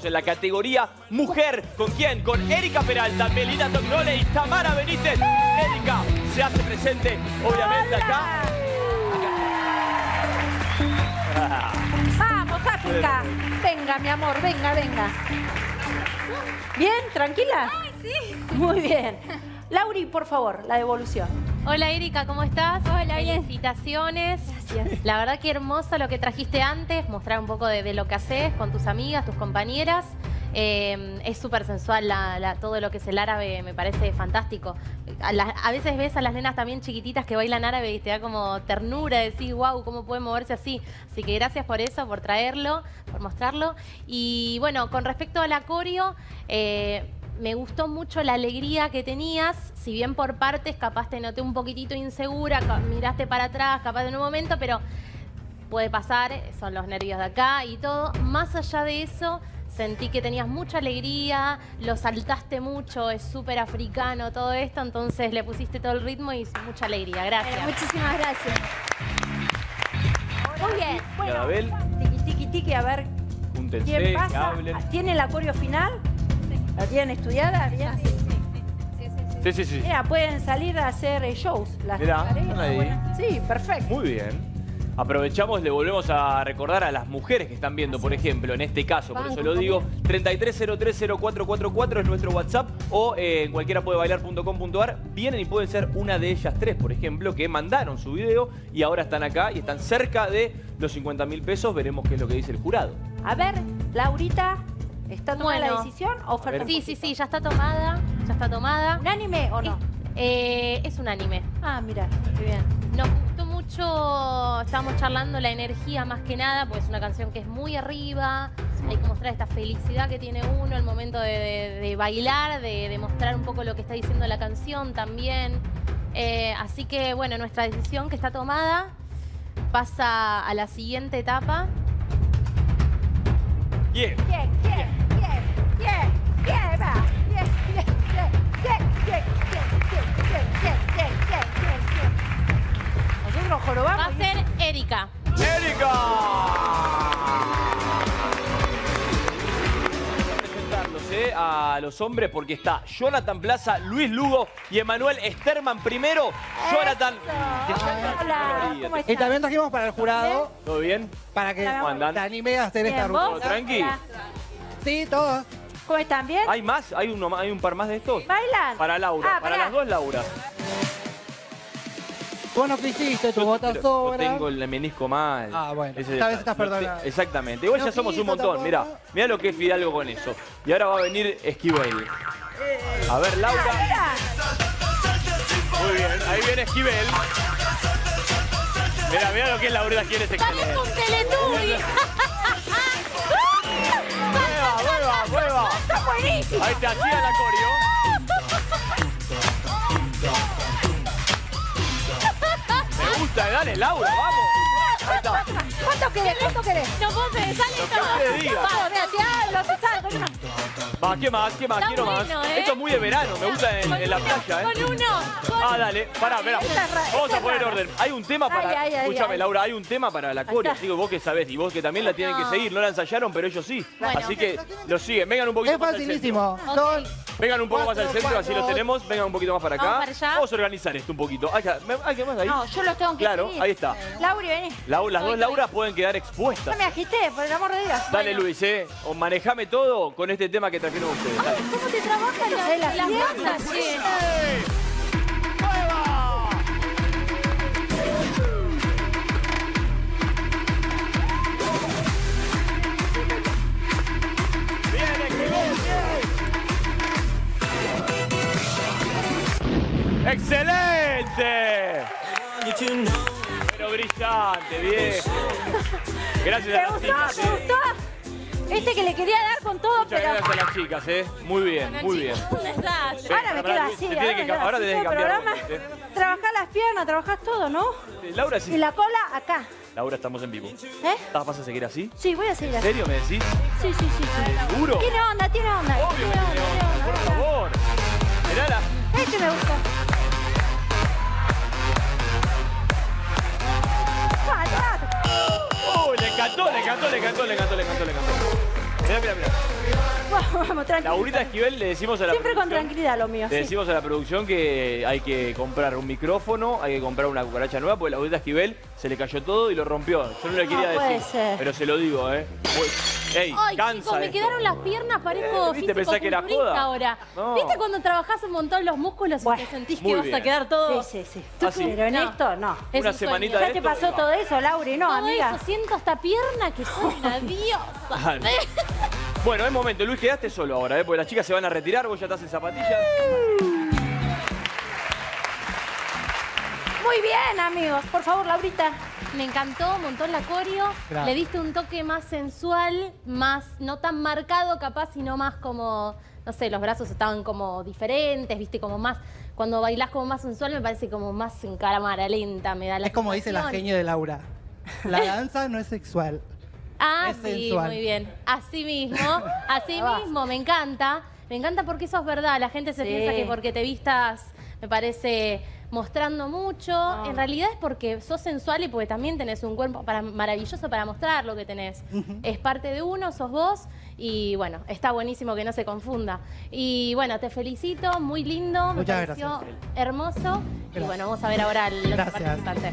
en la categoría Mujer. ¿Con quién? Con Erika Peralta, Melina Tognole y Tamara Benítez. Erika se hace presente, obviamente, acá. Vamos, África. Venga, mi amor, venga, venga. ¿Bien? ¿Tranquila? Ay, sí. Muy bien. Lauri, por favor, la devolución. Hola Erika, ¿cómo estás? Hola, bien. Felicitaciones. Gracias. La verdad que hermoso lo que trajiste antes, mostrar un poco de lo que haces con tus amigas, tus compañeras. Es súper sensual todo lo que es el árabe, me parece fantástico. A veces ves a las nenas también chiquititas que bailan árabe y te da como ternura, decís, wow, ¿cómo pueden moverse así? Así que gracias por eso, por traerlo, por mostrarlo. Y bueno, con respecto a la coreo, me gustó mucho la alegría que tenías, si bien por partes capaz te noté un poquitito insegura, miraste para atrás, capaz en un momento, pero puede pasar, son los nervios de acá y todo. Más allá de eso, sentí que tenías mucha alegría, lo saltaste mucho, es súper africano todo esto, entonces le pusiste todo el ritmo y mucha alegría. Gracias. Muchísimas gracias. Muy bien. Bueno, Abel. tiqui, tiqui, tiqui, a ver Júntense, quién que pasa. hablen. ¿Tienen la coreo final? ¿La tienen estudiada? ¿Bien? Sí. Mira, pueden salir a hacer shows. Las Mirá, tareas, están ahí. buenas. Sí, perfecto. Muy bien. Aprovechamos, le volvemos a recordar a las mujeres que están viendo, por ejemplo, en este caso, por eso lo digo, 33030444 es nuestro WhatsApp o en cualquierapuedebailar.com.ar. Vienen y pueden ser una de ellas tres, por ejemplo, que mandaron su video y ahora están acá y están cerca de los 50.000 pesos. Veremos qué es lo que dice el jurado. A ver, Laurita, ¿está tomada la Bueno. decisión o falta un Sí, poquito? ya está tomada, ya está tomada. ¿Unánime o no? Es un anime. Ah, mira, qué bien. Nos gustó mucho, estábamos charlando la energía más que nada, porque es una canción que es muy arriba, hay que mostrar esta felicidad que tiene uno al momento de bailar, de mostrar un poco lo que está diciendo la canción también. Así que, bueno, nuestra decisión que está tomada pasa a la siguiente etapa. Bien. Nosotros jorobamos. Va a ser Erika. ¡Erika! Presentarlos a los hombres porque está Jonathan Plaza, Luis Lugo y Emanuel Sterman primero. Jonathan. Hola, ¿cómo Y estás? también trajimos para el jurado, ¿Todo bien? para que ¿Cómo andan? te anime a hacer esta Bien, ruta. ¿vos? ¿Tranqui? Hola. Sí, todos. ¿Cómo están? ¿Bien? ¿Hay más? ¿Hay un par más de estos? ¿Bailan? Para Laura, Ah, para pará. las dos Lauras. Vos no quisiste, tu bota Yo sobra. tengo el menisco mal. Ah, bueno. Ese Esta vez detalle. estás perdonado. Exactamente. Igual No ya somos un quiso montón. tampoco. Mirá, mirá lo que es Fidalgo con eso. Y ahora va a venir Esquivel. A ver, Laura. Muy bien, ahí viene Esquivel. Mirá, mirá lo que es Laura, quién es excelente. ¡Un Teletubby! Mueva. Ahí te hacía la coreo. Me gusta, dale, Laura, vamos. Ahí está. ¿Cuánto querés? ¿Cuánto querés? No puedo pensar Lo que usted diga. Vamos, mira, si hablo, te salgo. Va, ¿qué más? ¿Qué más? Está Quiero bueno, más. ¿eh? Esto es muy de verano, me gusta en la playa, Con uno. Ah, dale, pará, Esta es rara, vamos esta a poner es rara. orden. Hay un tema para... Ay. Escúchame, Laura, hay un tema para la coreo. está. Digo, vos que sabés y vos que también la tienen que seguir. No la ensayaron, pero ellos sí. Bueno. Así que lo siguen. Vengan un poquito Es más al centro. facilísimo. Son Vengan un poco más al centro, así los tenemos. Vengan un poquito más para acá. Vamos para allá. Vamos a organizar esto un poquito. Hay que más ahí. No, yo los tengo que Claro, seguir. ahí está. Lauri, vení. Las dos Lauras pueden quedar No expuestas. me agité, por el amor de Dios. Dale, Luis, o manejame todo con este tema que trajeron ustedes. Dale. ¿Cómo te trabajan las bandas, che? ¡Excelente! Pero brillante, viejo. Gracias ¿Te a las gustó? chicas. ¿Te gustó? Este que le quería dar con todo, Muchas pero... gracias a las chicas, Muy bien, muy bien. ¿Dónde estás? Ahora me quedo así. Ahora tenés que cambiar. Trabajás las piernas, trabajás todo, ¿no? Laura, Y sí. la cola acá. Laura, estamos en vivo. ¿Eh? ¿Vas a seguir así? Sí, voy a seguir ¿En así. serio me decís? Sí. ¿Seguro? Tiene onda, tiene onda. Obvio que tiene onda, por favor. Mirala. Este me gusta. Le encantó. Mirá. Vamos, tranquilo. Laurita Esquivel, le decimos a la Siempre con producción... tranquilidad lo mío, Le sí. decimos a la producción que hay que comprar un micrófono, hay que comprar una cucaracha nueva, porque Laurita Esquivel se le cayó todo y lo rompió. Yo no le quería puede decir, ser. pero se lo digo, ¿eh? Ey, Ay, cansa chicos, me esto. quedaron las piernas, parezco ¿viste? Pensás que era fisicoculturista joda. ahora. No. ¿Viste cuando trabajás un montón los músculos y Bueno, te sentís muy que vas bien. a quedar todo... Sí, sí, sí. Así. Pero en No. esto, no. Es Una un sueño. semanita ¿Ya de te esto, pasó y va. todo eso, Lauri? No, Todo amiga. eso, siento esta pierna que soy una diosa. Dale. Bueno, es momento. Luis, quedaste solo ahora, porque las chicas se van a retirar, vos ya estás en zapatillas. Muy bien, amigos. Por favor, Laurita. Me encantó un montón la coreo. Gracias. Le diste un toque más sensual, más no tan marcado capaz, sino más como, no sé, los brazos estaban como diferentes, viste, como más... Cuando bailás como más sensual me parece como más en cámara lenta, me da la Es como dice la sensación. genio de Laura. La danza no es sexual. Ah, Es sí, sensual. muy bien. Así mismo, me encanta. Me encanta porque eso es verdad. La gente se Sí. piensa que porque te vistas, me parece, mostrando mucho. No. En realidad es porque sos sensual y porque también tenés un cuerpo maravilloso para mostrar lo que tenés. Es parte de uno, sos vos. Y bueno, está buenísimo que no se confunda. Y bueno, te felicito, muy lindo. Me Muchas pareció gracias. hermoso. Y Gracias. bueno, vamos a ver ahora los Gracias. participantes.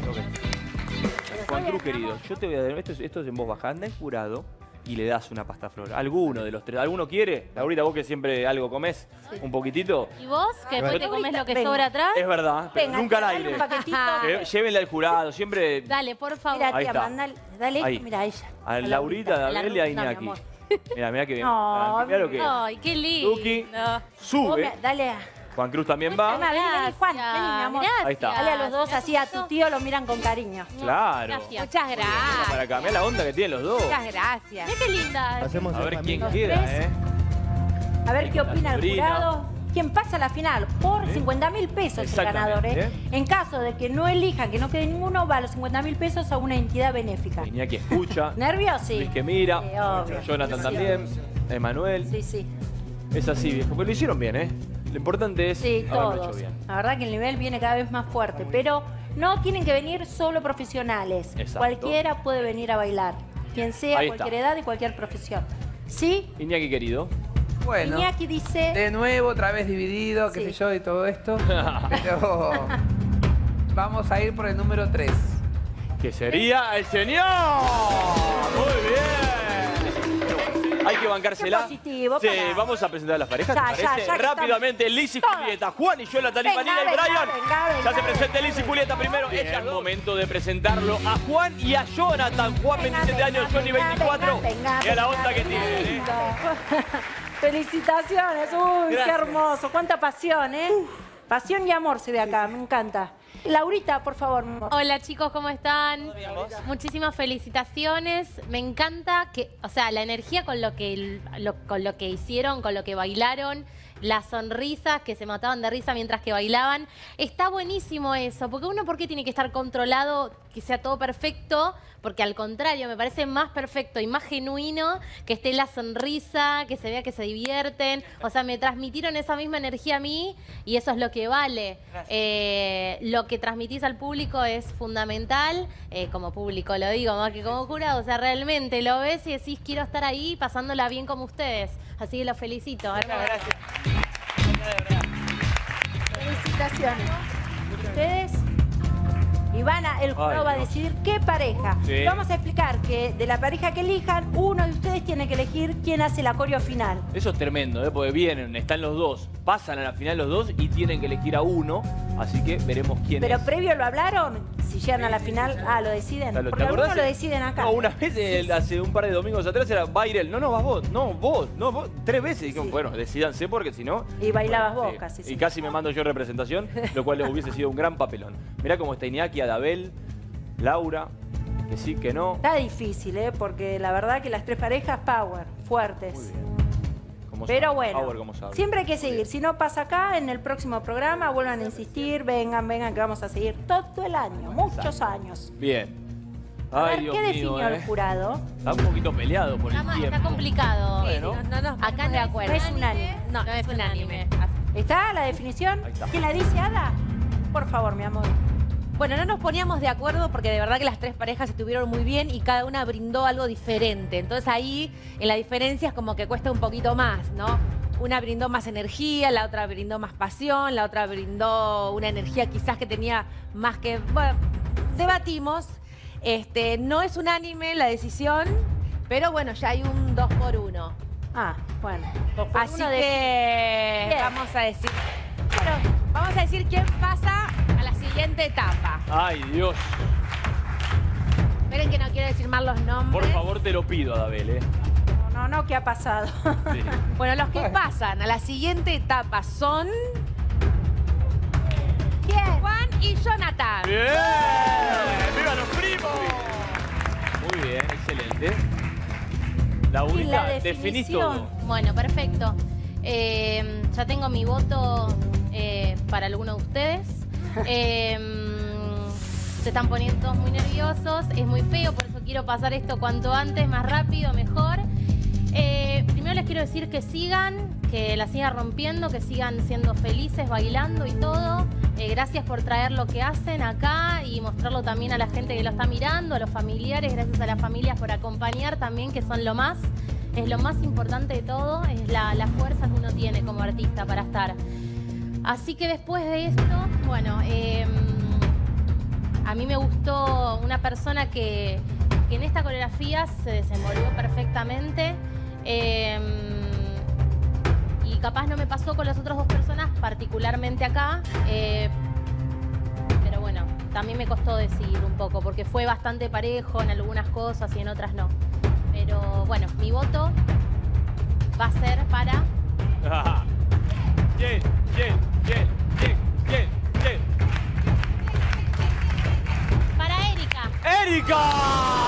Juan Cruz, querido, yo te voy a dar... Esto es en voz baja. Anda en jurado y le das una pasta flor. ¿Alguno de los tres? ¿Alguno quiere? Laurita, vos que siempre algo comés, un poquitito. ¿Y vos? Que después te comes lo que Venga. sobra atrás. Es verdad, pero Venga, nunca al dale aire. un paquetito. Llévenla al jurado, siempre... Dale, por favor. Mira, Ahí tía, está. mandale. Dale, Ahí. mira a ella. A Laurita, a A la Abel y a Ruth, no, mi Iñaki. amor. Mira que bien. No, Mira lo que es. Ay, qué lindo. Tuki, Vos, sube. mira, dale a... Juan Cruz también va. Vení, Juan, vení, mi amor. Gracias. Ahí está. Dale a los dos, Mirá así a cómo tu tío lo miran con cariño. Claro. Gracias. Muchas Venga gracias. para acá. Mirá la onda que tienen los dos. Muchas gracias. Mirá qué linda. Hacemos A ver quién familia. queda, tres. ¿eh? A ver qué La opina el sobrina. jurado. ¿Quién pasa a la final? Por Sí. 50.000 pesos el Exactamente, ganador. ¿eh? En caso de que no elijan, que no quede ninguno, va a los 50.000 pesos a una entidad benéfica. Iñaki escucha. ¿Nervios? Sí. Luis que mira. Sí, obvio. Jonathan Sí, también. obvio. Emanuel. Sí, sí. Es así, viejo. Pero lo hicieron bien, ¿eh? Lo importante es Sí, haberlo todos. hecho bien. La verdad que el nivel viene cada vez más fuerte, pero no tienen que venir solo profesionales. Exacto. Cualquiera puede venir a bailar, quien sea, Ahí está. cualquier edad y cualquier profesión. ¿Sí? Iñaki querido. Bueno, Iñaki dice... de nuevo, otra vez dividido, qué Sí. sé yo, y todo esto. Pero vamos a ir por el número 3. Que sería el señor. Muy bien. Hay que bancársela. Qué positivo, Sí, pará. vamos a presentar a las parejas, ¿te Ya, parece? ya que Rápidamente, estamos. Liz y Todas. Julieta. Juan y Jonathan y Venga, Vanilla y venga, Brian. venga, venga, Ya se presenta venga. Liz y Julieta primero. Es el momento de presentarlo a Juan y a Jonathan. Juan, Venga, 27 años, venga, Johnny, venga, 24. venga, Mira la venga, onda que venga, tienen, ¿eh? lindo. Felicitaciones, uy, qué Gracias. hermoso, cuánta pasión, ¿eh? Pasión y amor se ve acá, me encanta. Laurita, por favor. mi amor. Hola chicos, ¿cómo están? Muchísimas felicitaciones. Me encanta que, o sea, la energía con lo que hicieron, con lo que bailaron, las sonrisas que se mataban de risa mientras que bailaban. Está buenísimo eso, porque uno, ¿por qué tiene que estar controlado, que sea todo perfecto? Porque al contrario, me parece más perfecto y más genuino que esté la sonrisa, que se vea que se divierten. O sea, me transmitieron esa misma energía a mí y eso es lo que vale. Lo que transmitís al público es fundamental, como público lo digo, más que como jurado. O sea, realmente lo ves y decís, quiero estar ahí pasándola bien como ustedes. Así que los felicito. Hermoso. Felicitaciones. ¿Ustedes? Ivana, el jurado Ay, va a Dios. decidir qué pareja. Sí. Vamos a explicar que de la pareja que elijan, uno de ustedes tiene que elegir quién hace la coreo final. Eso es tremendo, ¿eh? Porque vienen, están los dos, pasan a la final los dos y tienen que elegir a uno. Así que veremos quién Pero es. previo lo hablaron, si llegan a la final, lo deciden. Claro, Porque ¿te acordás? algunos lo deciden acá. No, una vez, hace un par de domingos atrás, era Bairel. No, vas vos. No, vos. 3 veces. Y dijeron, Sí. bueno, decídanse porque si no... Y bailabas bueno, vos casi. Y sí. casi me mando yo representación, lo cual hubiese sido un gran papelón. Mirá cómo está Iñaki, Adabel, Laura, que sí, que no. Está difícil, porque la verdad que las tres parejas, power, fuertes. Muy bien. Como Pero sabe, bueno, Power, como sabe. siempre hay que Muy seguir. bien. Si no pasa acá, en el próximo programa vuelvan a insistir, vengan, que vamos a seguir todo el año, muchos años. Bien. A ver, Ay, Dios ¿qué mío, definió el jurado? Está un poquito peleado por el tiempo. Está complicado. Bueno. No nos Acá ponemos no de es acuerdo. No es unánime. No, es unánime. ¿Está la definición? Ahí está. ¿Quién la dice, Ada? Por favor, mi amor. Bueno, no nos poníamos de acuerdo porque de verdad que las tres parejas estuvieron muy bien y cada una brindó algo diferente. Entonces ahí en la diferencia es como que cuesta un poquito más, ¿no? Una brindó más energía, la otra brindó más pasión, la otra brindó una energía quizás que tenía más que... Bueno, debatimos. No es unánime la decisión, pero bueno, ya hay un 2 por 1. Ah, bueno. Así que vamos a decir... Bueno, vamos a decir quién pasa a la siguiente etapa. Ay, Dios. Esperen que no quiero decir mal los nombres. Por favor, te lo pido, Adabel, No, ¿qué ha pasado? Sí. Bueno, los que pasan a la siguiente etapa son... ¿Quién? Juan y Jonathan. ¡Bien! ¡Viva los primos! Muy bien, excelente. Laurita, definís todo. Bueno, perfecto. Ya tengo mi voto para alguno de ustedes. Se están poniendo todos muy nerviosos. Es muy feo, por eso quiero pasar esto cuanto antes, más rápido, mejor. Primero les quiero decir que la sigan rompiendo, que sigan siendo felices, bailando y todo. Gracias por traer lo que hacen acá y mostrarlo también a la gente que lo está mirando, a los familiares. Gracias a las familias por acompañar también, que son lo más. Es lo más importante de todo, es la fuerza que uno tiene como artista para estar. Así que después de esto, bueno, a mí me gustó una persona que en esta coreografía se desenvolvió perfectamente. Y capaz no me pasó con las otras dos personas, particularmente acá. Pero bueno, también me costó decidir un poco, porque fue bastante parejo en algunas cosas y en otras no. Pero bueno, mi voto va a ser para... ¿Quién? Para Erika. ¡Erika!